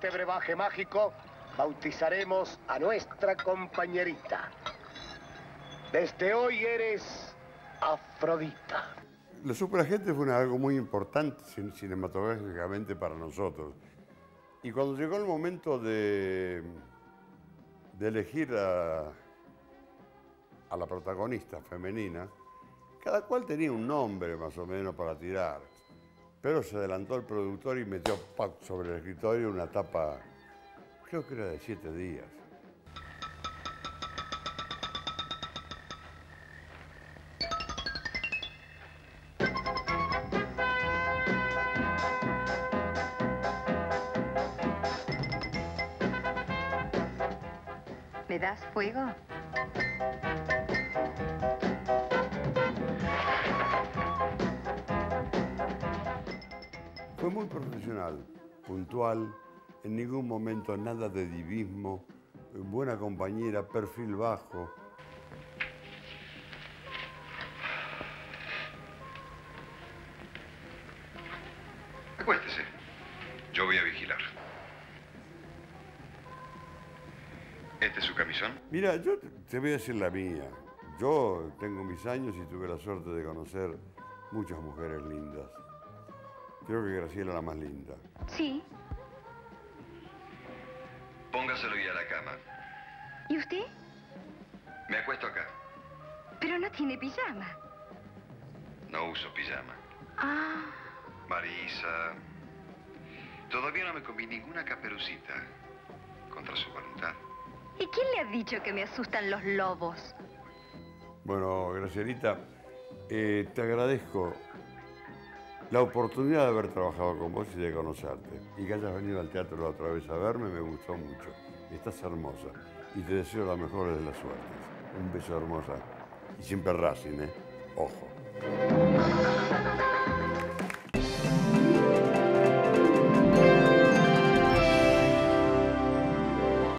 este brebaje mágico, bautizaremos a nuestra compañerita. Desde hoy eres Afrodita. Los Superagentes fue algo muy importante cinematográficamente para nosotros. Y cuando llegó el momento de elegir a la protagonista femenina, cada cual tenía un nombre más o menos para tirar. Pero se adelantó el productor y metió sobre el escritorio una tapa, creo que era de 7 días. ¿Me das fuego? Fue muy profesional, puntual, en ningún momento nada de divismo, buena compañera, perfil bajo. Acuéstese, yo voy a vigilar. ¿Este es su camisón? Mira, yo te voy a decir la mía. Yo tengo mis años y tuve la suerte de conocer muchas mujeres lindas. Creo que Graciela es la más linda. Sí. Póngaselo y a la cama. ¿Y usted? Me acuesto acá. Pero no tiene pijama. No uso pijama. Ah. Marisa, todavía no me comí ninguna caperucita contra su voluntad. ¿Y quién le ha dicho que me asustan los lobos? Bueno, Gracielita, te agradezco la oportunidad de haber trabajado con vos y de conocerte. Y que hayas venido al teatro la otra vez a verme, me gustó mucho. Estás hermosa y te deseo la mejor de las suertes. Un beso, hermosa. Y siempre Racing, ¿eh? Ojo.